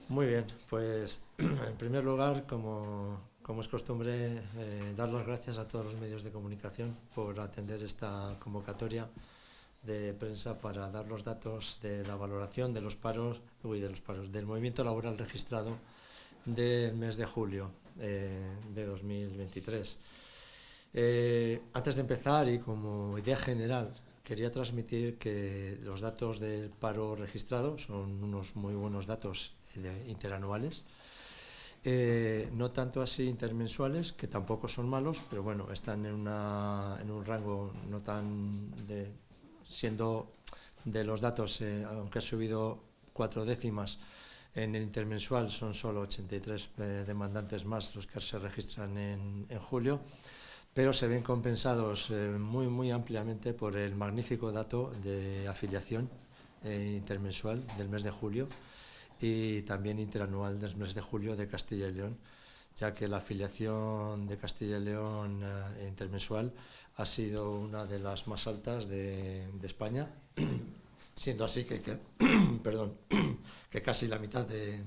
Muy bien, pues en primer lugar, como es costumbre, dar las gracias a todos los medios de comunicación por atender esta convocatoria de prensa para dar los datos de la valoración de los paros, del movimiento laboral registrado del mes de julio de 2023. Antes de empezar y como idea general, quería transmitir que los datos del paro registrado son unos muy buenos datos interanuales, no tanto así intermensuales, que tampoco son malos, pero bueno, están en un rango no tan siendo de los datos, aunque ha subido 4 décimas, en el intermensual son solo 83 demandantes más los que se registran en julio, pero se ven compensados muy ampliamente por el magnífico dato de afiliación intermensual del mes de julio y también interanual del mes de julio de Castilla y León, ya que la afiliación de Castilla y León intermensual ha sido una de las más altas de España, siendo así perdón, que casi la mitad de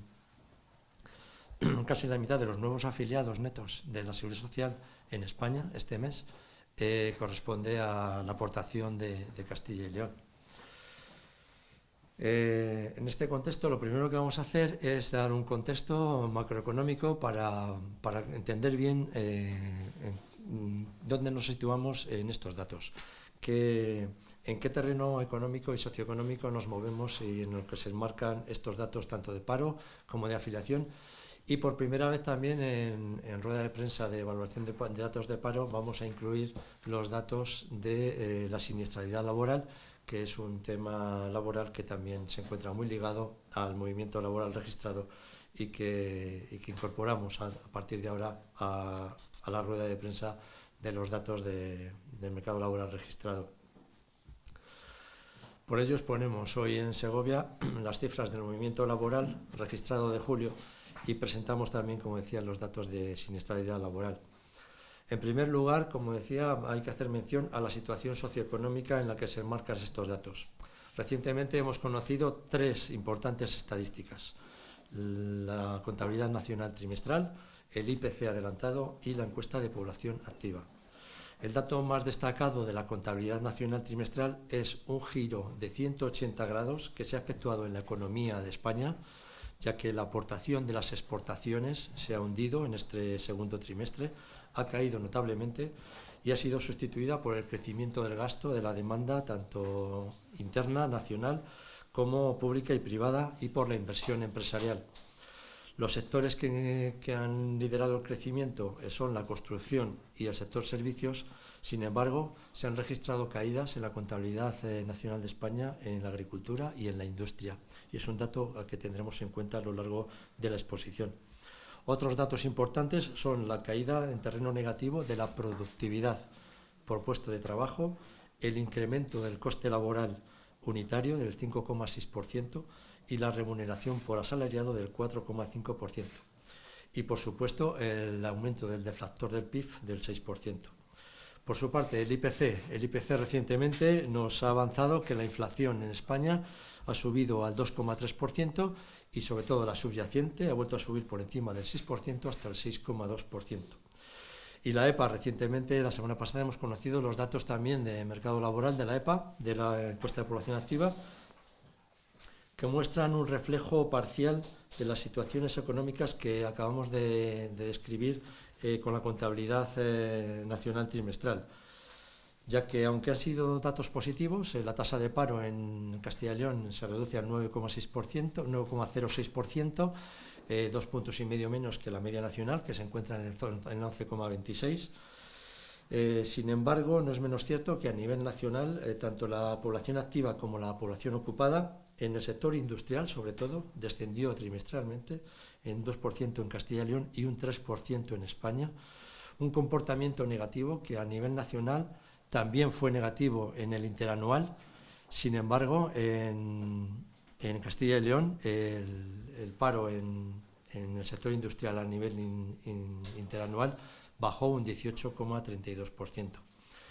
los nuevos afiliados netos de la Seguridad Social en España este mes corresponde a la aportación de Castilla y León. En este contexto, lo primero que vamos a hacer es dar un contexto macroeconómico para entender bien dónde nos situamos en estos datos, en qué terreno económico y socioeconómico nos movemos y en el que se enmarcan estos datos tanto de paro como de afiliación. Y por primera vez también en rueda de prensa de evaluación de datos de paro vamos a incluir los datos de la siniestralidad laboral, que es un tema laboral que también se encuentra muy ligado al movimiento laboral registrado y que incorporamos a partir de ahora a la rueda de prensa de los datos del mercado laboral registrado. Por ello exponemos hoy en Segovia las cifras del movimiento laboral registrado de julio y presentamos también, como decía, los datos de siniestralidad laboral. En primer lugar, como decía, hay que hacer mención a la situación socioeconómica en la que se enmarcan estos datos. Recientemente hemos conocido 3 importantes estadísticas: la contabilidad nacional trimestral, el IPC adelantado y la encuesta de población activa. El dato más destacado de la contabilidad nacional trimestral es un giro de 180 grados que se ha efectuado en la economía de España, ya que la aportación de las exportaciones se ha hundido en este segundo trimestre, ha caído notablemente y ha sido sustituida por el crecimiento del gasto de la demanda tanto interna, nacional, como pública y privada, y por la inversión empresarial. Los sectores que han liderado el crecimiento son la construcción y el sector servicios. Sin embargo, se han registrado caídas en la contabilidad nacional de España en la agricultura y en la industria, y es un dato al que tendremos en cuenta a lo largo de la exposición. Otros datos importantes son la caída en terreno negativo de la productividad por puesto de trabajo, el incremento del coste laboral unitario del 5,6% y la remuneración por asalariado del 4,5%. Y, por supuesto, el aumento del deflactor del PIB del 6%. Por su parte, el IPC recientemente nos ha avanzado que la inflación en España ha subido al 2,3% y, sobre todo, la subyacente ha vuelto a subir por encima del 6% hasta el 6,2%. Y la EPA, recientemente, la semana pasada, hemos conocido los datos también de mercado laboral de la EPA, de la encuesta de población activa, que muestran un reflejo parcial de las situaciones económicas que acabamos de describir con la contabilidad nacional trimestral, ya que aunque han sido datos positivos, la tasa de paro en Castilla y León se reduce al 9,06%, 9,06%, 2,5 puntos menos que la media nacional, que se encuentra en el 11,26%. Sin embargo, no es menos cierto que a nivel nacional, tanto la población activa como la población ocupada, en el sector industrial sobre todo, descendió trimestralmente en 2% en Castilla y León y un 3% en España. Un comportamiento negativo que a nivel nacional también fue negativo en el interanual. Sin embargo, en Castilla y León el paro en el sector industrial a nivel interanual bajó un 18,32%.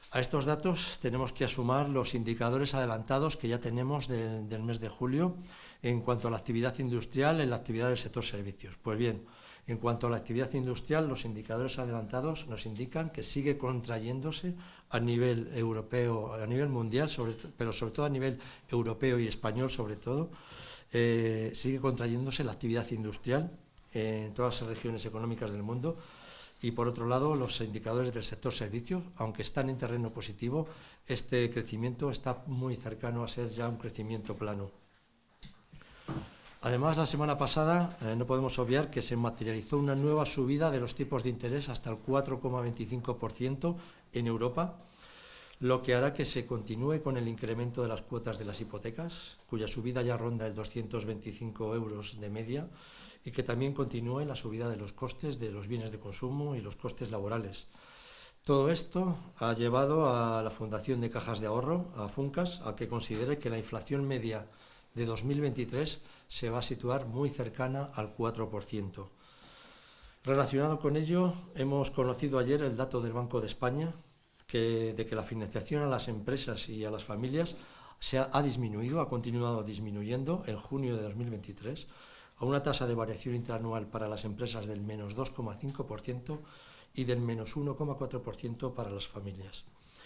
A estos datos tenemos que sumar los indicadores adelantados que ya tenemos del mes de julio en cuanto a la actividad industrial en la actividad del sector servicios. Pues bien, en cuanto a la actividad industrial, los indicadores adelantados nos indican que sigue contrayéndose a nivel europeo, a nivel mundial, pero sobre todo a nivel europeo y español sobre todo, sigue contrayéndose la actividad industrial en todas las regiones económicas del mundo. Y por otro lado, los indicadores del sector servicios, aunque están en terreno positivo, este crecimiento está muy cercano a ser ya un crecimiento plano. Además, la semana pasada no podemos obviar que se materializó una nueva subida de los tipos de interés hasta el 4,25% en Europa, lo que hará que se continúe con el incremento de las cuotas de las hipotecas, cuya subida ya ronda el 225 euros de media, y que también continúe la subida de los costes de los bienes de consumo y los costes laborales. Todo esto ha llevado a la Fundación de Cajas de Ahorro, a Funcas, a que considere que la inflación media de 2023 se va a situar muy cercana al 4%. Relacionado con ello, hemos conocido ayer el dato del Banco de España de que la financiación a las empresas y a las familias ha disminuido, ha continuado disminuyendo en junio de 2023, a una tasa de variación interanual para las empresas del menos 2,5% y del menos 1,4% para las familias.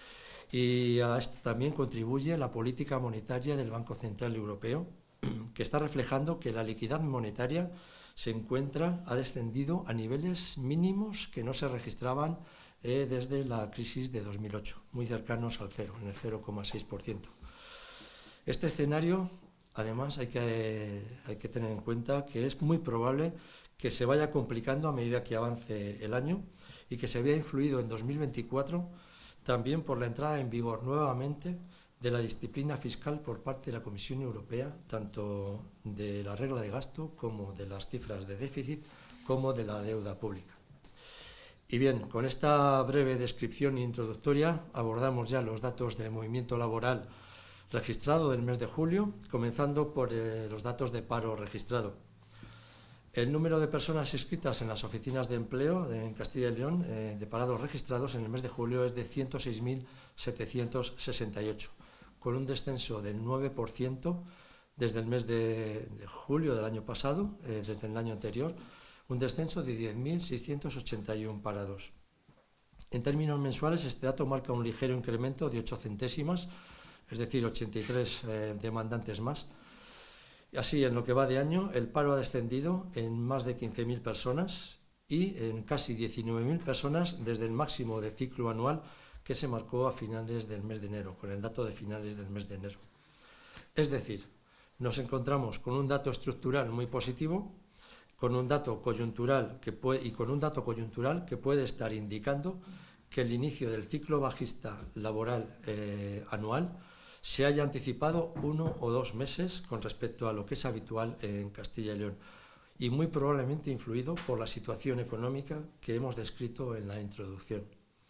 Y a esto también contribuye la política monetaria del Banco Central Europeo, que está reflejando que la liquidez monetaria ha descendido a niveles mínimos que no se registraban desde la crisis de 2008, muy cercanos al cero, en el 0,6%. Este escenario, además, hay que tener en cuenta que es muy probable que se vaya complicando a medida que avance el año y que se vea influido en 2024 también por la entrada en vigor nuevamente de la disciplina fiscal por parte de la Comisión Europea, tanto de la regla de gasto como de las cifras de déficit, como de la deuda pública. Y bien, con esta breve descripción introductoria abordamos ya los datos de movimiento laboral registrado del mes de julio, comenzando por los datos de paro registrado. El número de personas inscritas en las oficinas de empleo en Castilla y León de parados registrados en el mes de julio es de 106.768, con un descenso del 9% desde el mes de julio del año pasado, desde el año anterior, un descenso de 10.681 parados. En términos mensuales, este dato marca un ligero incremento de 8 centésimas, es decir, 83 demandantes más. Así, en lo que va de año, el paro ha descendido en más de 15.000 personas y en casi 19.000 personas desde el máximo de ciclo anual que se marcó a finales del mes de enero, con el dato de finales del mes de enero. Es decir, nos encontramos con un dato estructural muy positivo, con un dato coyuntural que puede estar indicando que el inicio del ciclo bajista laboral anual se haya anticipado 1 o 2 meses con respecto a lo que es habitual en Castilla y León, y muy probablemente influido por la situación económica que hemos descrito en la introducción.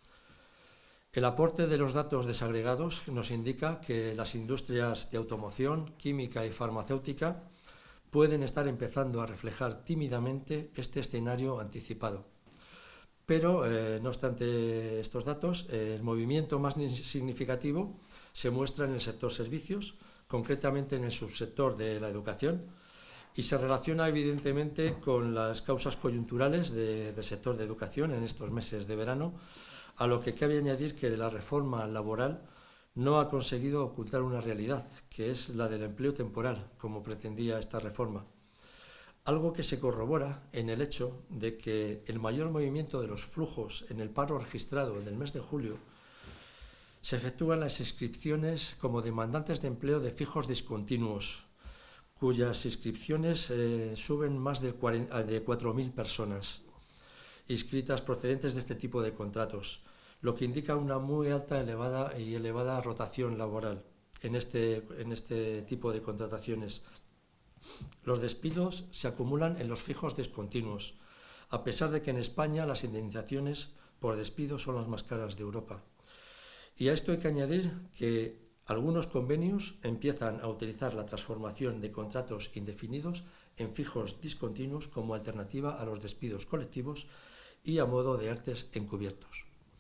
El aporte de los datos desagregados nos indica que las industrias de automoción, química y farmacéutica pueden estar empezando a reflejar tímidamente este escenario anticipado. Pero, no obstante estos datos, el movimiento más significativo se muestra en el sector servicios, concretamente en el subsector de la educación, y se relaciona evidentemente con las causas coyunturales del sector de educación en estos meses de verano, a lo que cabe añadir que la reforma laboral no ha conseguido ocultar una realidad, que es la del empleo temporal, como pretendía esta reforma. Algo que se corrobora en el hecho de que el mayor movimiento de los flujos en el paro registrado en el mes de julio se efectúan las inscripciones como demandantes de empleo de fijos discontinuos, cuyas inscripciones suben más de 4.000 personas inscritas procedentes de este tipo de contratos, lo que indica una muy alta, elevada rotación laboral en este tipo de contrataciones. Los despidos se acumulan en los fijos discontinuos, a pesar de que en España las indemnizaciones por despido son las más caras de Europa. Y a esto hay que añadir que algunos convenios empiezan a utilizar la transformación de contratos indefinidos en fijos discontinuos como alternativa a los despidos colectivos y a modo de ERTEs encubiertos.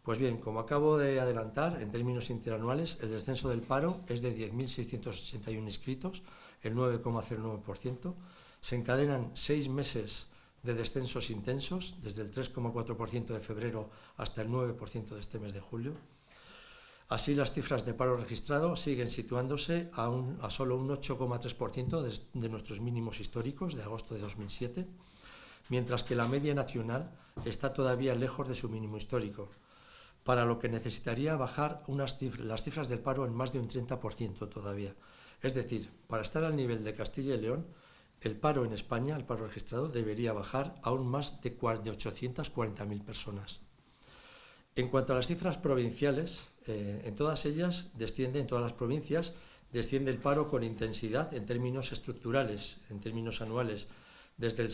Pues bien, como acabo de adelantar, en términos interanuales, el descenso del paro es de 10.681 inscritos, el 9,09%. Se encadenan 6 meses de descensos intensos, desde el 3,4% de febrero hasta el 9% de este mes de julio. Así, las cifras de paro registrado siguen situándose a solo un 8,3% de nuestros mínimos históricos de agosto de 2007, mientras que la media nacional está todavía lejos de su mínimo histórico, para lo que necesitaría bajar las cifras del paro en más de un 30% todavía. Es decir, para estar al nivel de Castilla y León, el paro en España, el paro registrado, debería bajar aún más de 840.000 personas. En cuanto a las cifras provinciales, en todas las provincias, desciende el paro con intensidad en términos estructurales, en términos anuales, desde el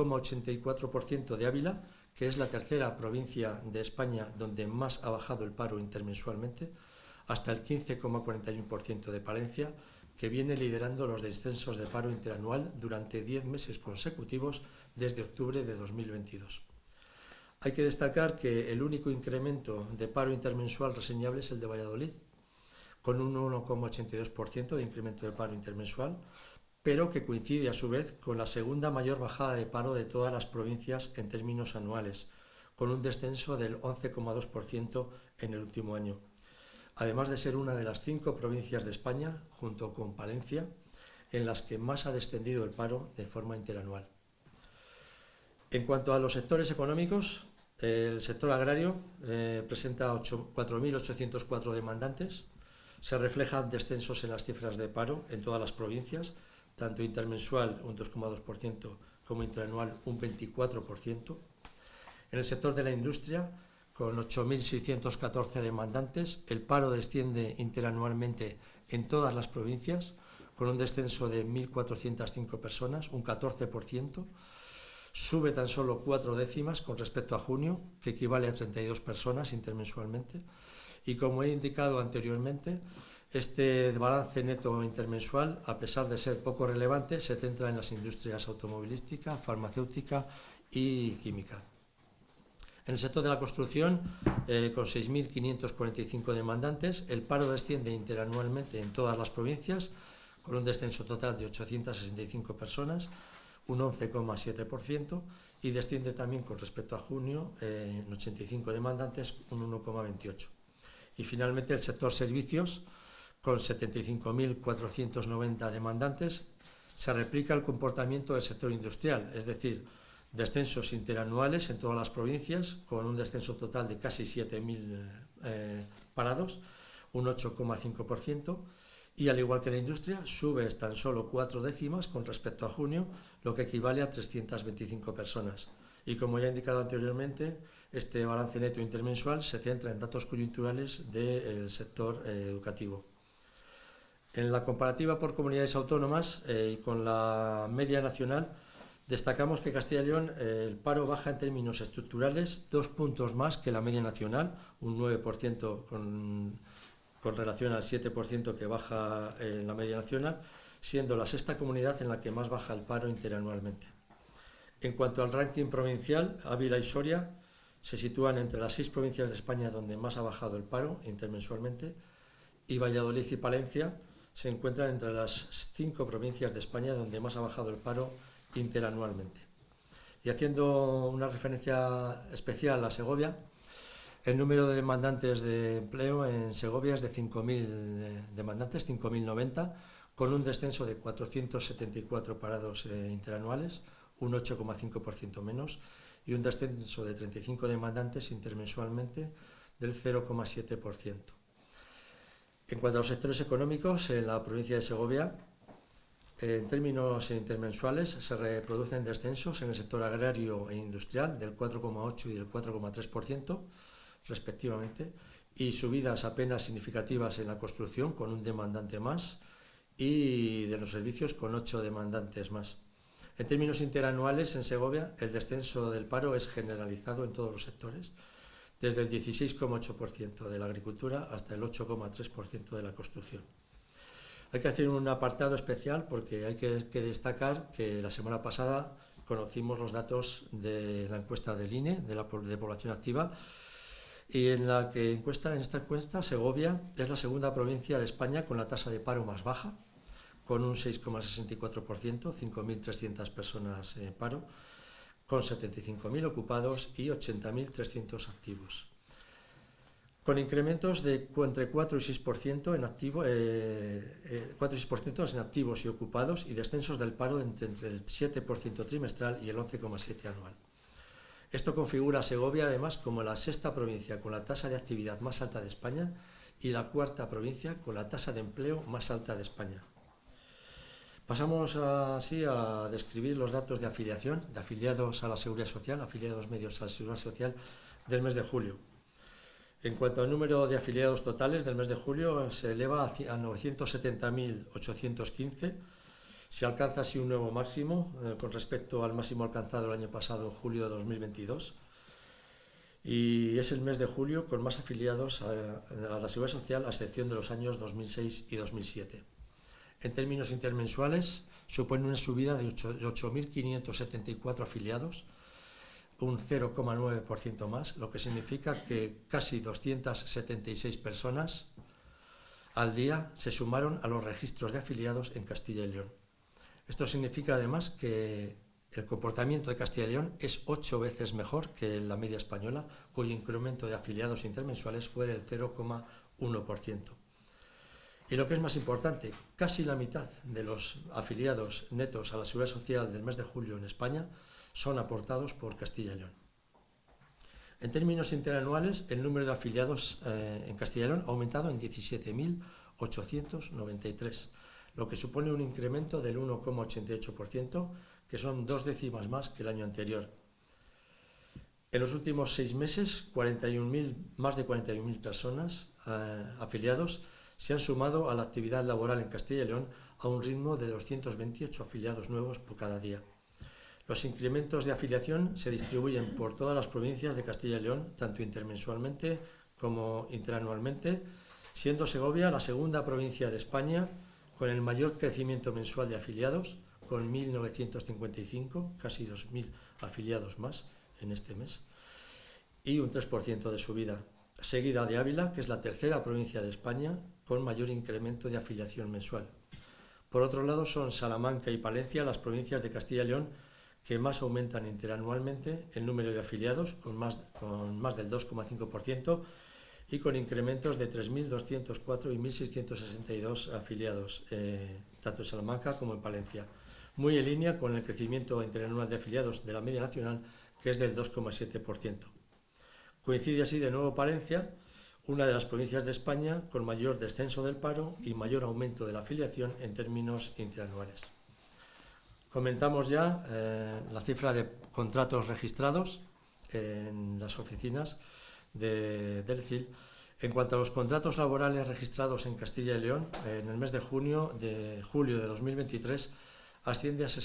6,84% de Ávila, que es la tercera provincia de España donde más ha bajado el paro intermensualmente, hasta el 15,41% de Palencia, que viene liderando los descensos de paro interanual durante 10 meses consecutivos desde octubre de 2022. Hay que destacar que el único incremento de paro intermensual reseñable es el de Valladolid, con un 1,82% de incremento de paro intermensual, pero que coincide a su vez con la segunda mayor bajada de paro de todas las provincias en términos anuales, con un descenso del 11,2% en el último año. Además de ser una de las 5 provincias de España, junto con Palencia, en las que más ha descendido el paro de forma interanual. En cuanto a los sectores económicos, el sector agrario presenta 4.804 demandantes. Se reflejan descensos en las cifras de paro en todas las provincias, tanto intermensual un 2,2% como interanual un 24%. En el sector de la industria, con 8.614 demandantes, el paro desciende interanualmente en todas las provincias, con un descenso de 1.405 personas, un 14%. Sube tan solo 4 décimas con respecto a junio, que equivale a 32 personas intermensualmente. Y como he indicado anteriormente, este balance neto intermensual, a pesar de ser poco relevante, se centra en las industrias automovilística, farmacéutica y química. En el sector de la construcción, con 6.545 demandantes, el paro desciende interanualmente en todas las provincias, con un descenso total de 865 personas, un 11,7%, y desciende también con respecto a junio, en 85 demandantes, un 1,28%. Y finalmente el sector servicios, con 75.490 demandantes, se replica el comportamiento del sector industrial, es decir, descensos interanuales en todas las provincias, con un descenso total de casi 7.000 parados, un 8,5%, y al igual que la industria, sube tan solo 4 décimas con respecto a junio, lo que equivale a 325 personas. Y como ya he indicado anteriormente, este balance neto intermensual se centra en datos coyunturales del sector educativo. En la comparativa por comunidades autónomas y con la media nacional, destacamos que Castilla y León el paro baja en términos estructurales 2 puntos más que la media nacional, un 9% con relación al 7% que baja en la media nacional, siendo la sexta comunidad en la que más baja el paro interanualmente. En cuanto al ranking provincial, Ávila y Soria se sitúan entre las 6 provincias de España donde más ha bajado el paro intermensualmente, y Valladolid y Palencia se encuentran entre las 5 provincias de España donde más ha bajado el paro interanualmente. Y haciendo una referencia especial a Segovia, el número de demandantes de empleo en Segovia es de 5.000 demandantes, 5.090, con un descenso de 474 parados interanuales, un 8,5% menos, y un descenso de 35 demandantes intermensualmente del 0,7%. En cuanto a los sectores económicos, en la provincia de Segovia, en términos intermensuales, se reproducen descensos en el sector agrario e industrial del 4,8% y del 4,3%, respectivamente, y subidas apenas significativas en la construcción, con un demandante más, y de los servicios, con 8 demandantes más. En términos interanuales, en Segovia, el descenso del paro es generalizado en todos los sectores, desde el 16,8% de la agricultura hasta el 8,3% de la construcción. Hay que hacer un apartado especial porque hay que destacar que la semana pasada conocimos los datos de la encuesta del INE, de población activa, y en esta encuesta Segovia es la segunda provincia de España con la tasa de paro más baja, con un 6,64%, 5.300 personas en paro, con 75.000 ocupados y 80.300 activos. Con incrementos de entre 4 y 6% en activos y ocupados y descensos del paro entre el 7% trimestral y el 11,7% anual. Esto configura a Segovia además como la sexta provincia con la tasa de actividad más alta de España y la cuarta provincia con la tasa de empleo más alta de España. Pasamos así a describir los datos de afiliación, de afiliados a la Seguridad Social, afiliados medios a la Seguridad Social del mes de julio. En cuanto al número de afiliados totales del mes de julio, se eleva a 970.815. Se alcanza así un nuevo máximo con respecto al máximo alcanzado el año pasado, julio de 2022. Y es el mes de julio con más afiliados a la Seguridad Social, a excepción de los años 2006 y 2007. En términos intermensuales, supone una subida de 8.574 afiliados, un 0,9% más, lo que significa que casi 276 personas al día se sumaron a los registros de afiliados en Castilla y León. Esto significa además que el comportamiento de Castilla y León es 8 veces mejor que la media española, cuyo incremento de afiliados intermensuales fue del 0,1%. Y lo que es más importante, casi la mitad de los afiliados netos a la Seguridad Social del mes de julio en España son aportados por Castilla y León. En términos interanuales, el número de afiliados en Castilla y León ha aumentado en 17.893, lo que supone un incremento del 1,88%, que son 2 décimas más que el año anterior. En los últimos 6 meses, más de 41.000 personas afiliados se han sumado a la actividad laboral en Castilla y León a un ritmo de 228 afiliados nuevos por cada día. Los incrementos de afiliación se distribuyen por todas las provincias de Castilla y León, tanto intermensualmente como interanualmente, siendo Segovia la segunda provincia de España con el mayor crecimiento mensual de afiliados, con 1.955, casi 2.000 afiliados más en este mes, y un 3% de subida, seguida de Ávila, que es la tercera provincia de España con mayor incremento de afiliación mensual. Por otro lado, son Salamanca y Palencia las provincias de Castilla y León que más aumentan interanualmente el número de afiliados, con más del 2,5%, y con incrementos de 3.204 y 1.662 afiliados, tanto en Salamanca como en Palencia, muy en línea con el crecimiento interanual de afiliados de la media nacional, que es del 2,7%. Coincide así de nuevo Palencia, una de las provincias de España con mayor descenso del paro y mayor aumento de la afiliación en términos interanuales. Comentamos ya la cifra de contratos registrados en las oficinas del CIL. En cuanto a los contratos laborales registrados en Castilla y León, en el mes de julio de 2023 asciende a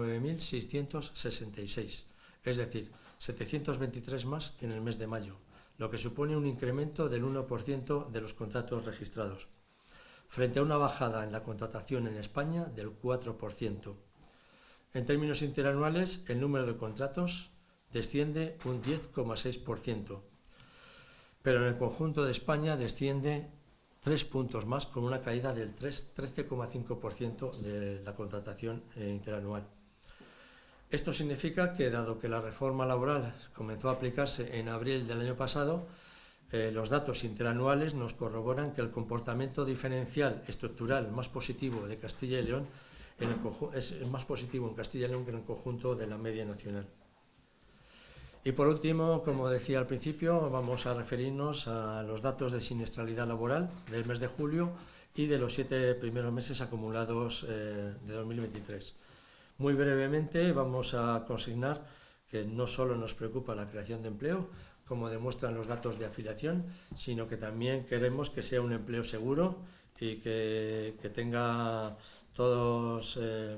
69.666, es decir, 723 más que en el mes de mayo, lo que supone un incremento del 1% de los contratos registrados, frente a una bajada en la contratación en España del 4%. En términos interanuales, el número de contratos desciende un 10,6%, pero en el conjunto de España desciende 3 puntos más, con una caída del 13,5% de la contratación interanual. Esto significa que, dado que la reforma laboral comenzó a aplicarse en abril del año pasado, los datos interanuales nos corroboran que el comportamiento diferencial estructural más positivo de Castilla y León es más positivo en Castilla y León que en el conjunto de la media nacional. Y por último, como decía al principio, vamos a referirnos a los datos de siniestralidad laboral del mes de julio y de los 7 primeros meses acumulados de 2023. Muy brevemente vamos a consignar que no solo nos preocupa la creación de empleo, como demuestran los datos de afiliación, sino que también queremos que sea un empleo seguro y que tenga todos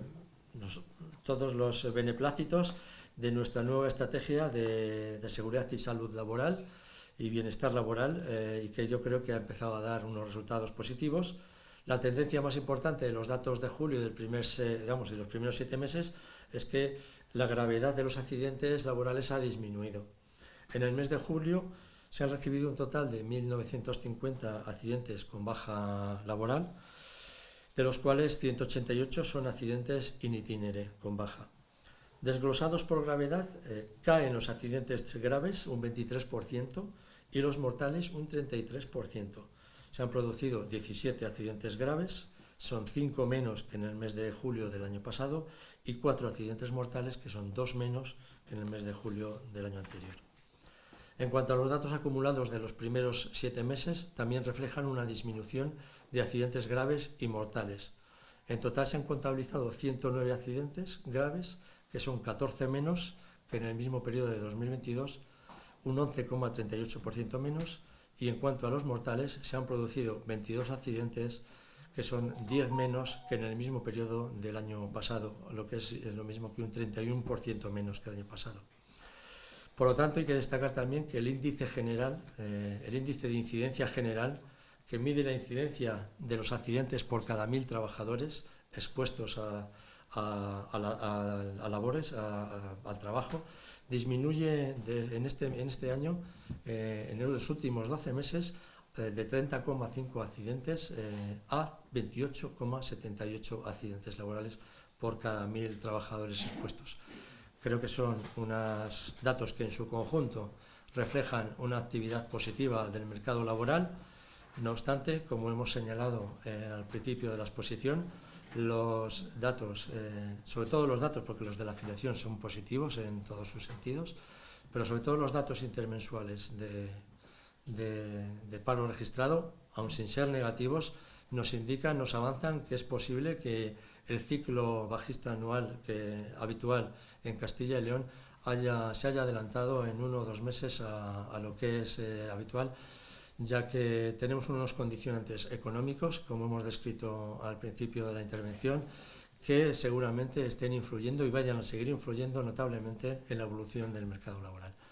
los beneplácitos de nuestra nueva estrategia de seguridad y salud laboral y bienestar laboral, y que yo creo que ha empezado a dar unos resultados positivos. La tendencia más importante de los datos de julio de los primeros 7 meses es que la gravedad de los accidentes laborales ha disminuido. En el mes de julio Se han recibido un total de 1.950 accidentes con baja laboral, de los cuales 188 son accidentes in itinere con baja. Desglosados por gravedad, caen los accidentes graves un 23% y los mortales un 33%. Se han producido 17 accidentes graves, son 5 menos que en el mes de julio del año pasado, y 4 accidentes mortales, que son 2 menos que en el mes de julio del año anterior. En cuanto a los datos acumulados de los primeros 7 meses, también reflejan una disminución de accidentes graves y mortales. En total se han contabilizado 109 accidentes graves, que son 14 menos que en el mismo periodo de 2022, un 11,38% menos, y en cuanto a los mortales se han producido 22 accidentes, que son 10 menos que en el mismo periodo del año pasado, lo que es lo mismo que un 31% menos que el año pasado. Por lo tanto, hay que destacar también que el índice general, el índice de incidencia general, que mide la incidencia de los accidentes por cada 1.000 trabajadores expuestos a labores, al trabajo, disminuye en este año, en los últimos 12 meses, de 30,5 accidentes a 28,78 accidentes laborales por cada 1.000 trabajadores expuestos. Creo que son unos datos que en su conjunto reflejan una actividad positiva del mercado laboral. No obstante, como hemos señalado al principio de la exposición, los datos, sobre todo los datos, porque los de la afiliación son positivos en todos sus sentidos, pero sobre todo los datos intermensuales de paro registrado, aun sin ser negativos, nos indican, nos avanzan que es posible que el ciclo bajista anual habitual en Castilla y León se haya adelantado en 1 o 2 meses a lo que es habitual, ya que tenemos unos condicionantes económicos, como hemos descrito al principio de la intervención, que seguramente estén influyendo y vayan a seguir influyendo notablemente en la evolución del mercado laboral.